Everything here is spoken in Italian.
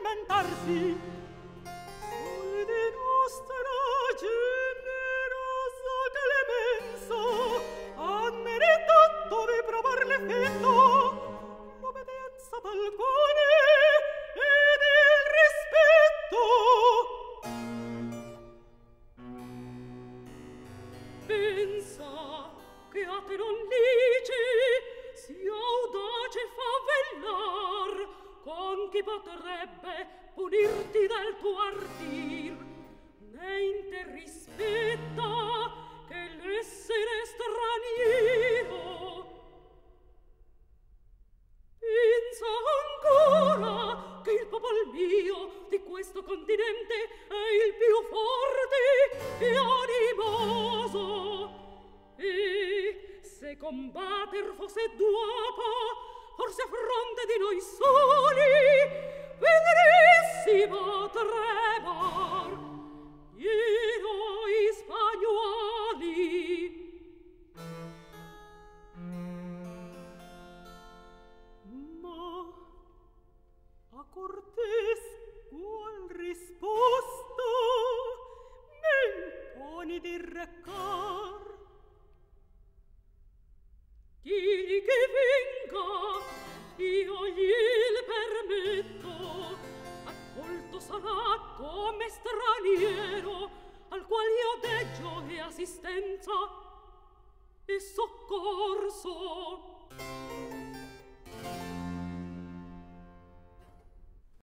lamentarsi. Sol di nostra generosa clemenza ha meritato di provar l'effetto, l'obbedienza d'alcuni ed il rispetto. Pensa che a te non lici sia audace favellar, con chi potrebbe punirti del tuo ardir, né in te rispetta che l'essere straniero. Pensa ancora che il popol mio di questo continente è il più forte e animoso, e se combatter fosse d'uopo, forse a fronte di noi soli vedrissimo tremar gli eroi spagnuoli. Ma a cortes qual risposta me imponi di recar? Digli che venga, io gliel permetto, accolto sarà come straniero, al qual io deggio e assistenza e soccorso.